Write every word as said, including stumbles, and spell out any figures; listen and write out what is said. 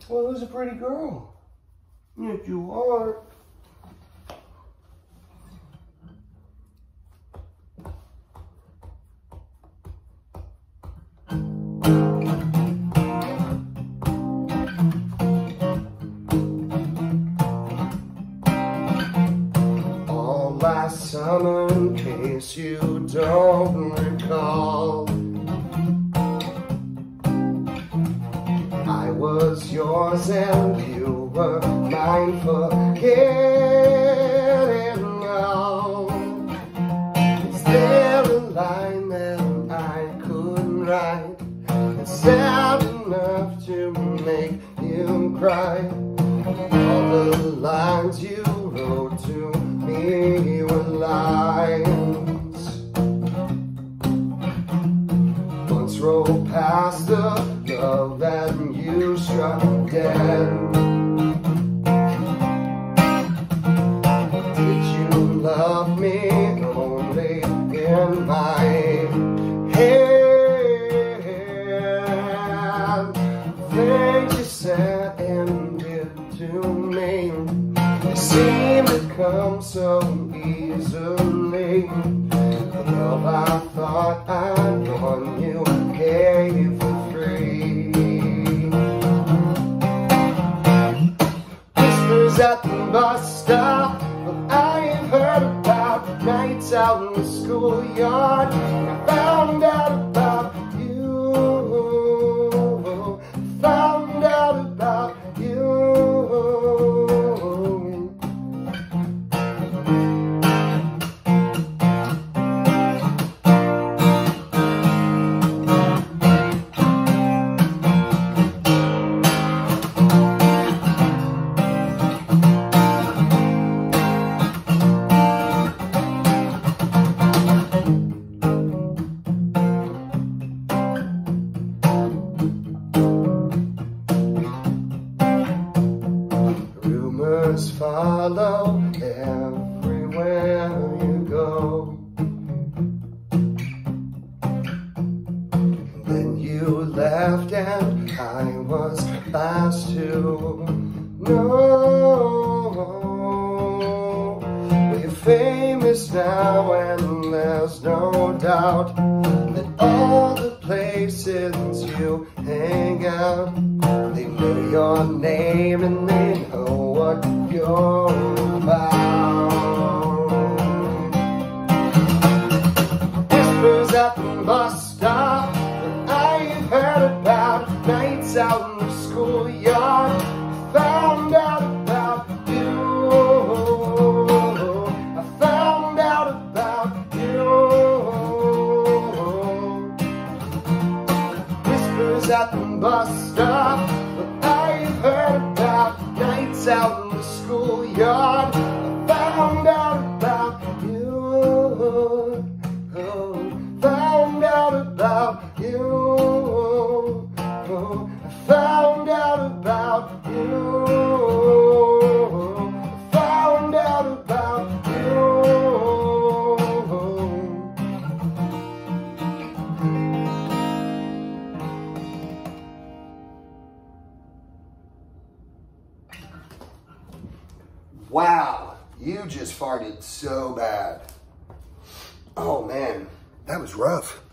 Well, who's a pretty girl? Yes, you are. All last summer, in case you don't recall, I was yours and you were mine, forgetting all. Is there a line that I could write that's sad enough to make you cry? All the lines you wrote to me were lines. Once rolled past the love that you struck dead. Did you love me only in my head? Things you said and did to me seem to come so easily. The love I thought I'd won you gave for free. Whispers at the bus stop, but I've heard about nights out in the schoolyard. I found out about you, found out about you. Rumors follow everywhere you go. Then you left and I was last to know. We're famous now and there's no doubt that all the places you hang out, they know your name and they know what you're about. Whispers at the bus stop, but I've heard about nights out in the schoolyard. I found out about you. I found out about you. Whispers at the bus stop, but I've heard about nights out in the schoolyard. I found out about you. Oh, found out about you. Oh, I found out about you. I found out about you. Wow, you just farted so bad. Oh man, that was rough.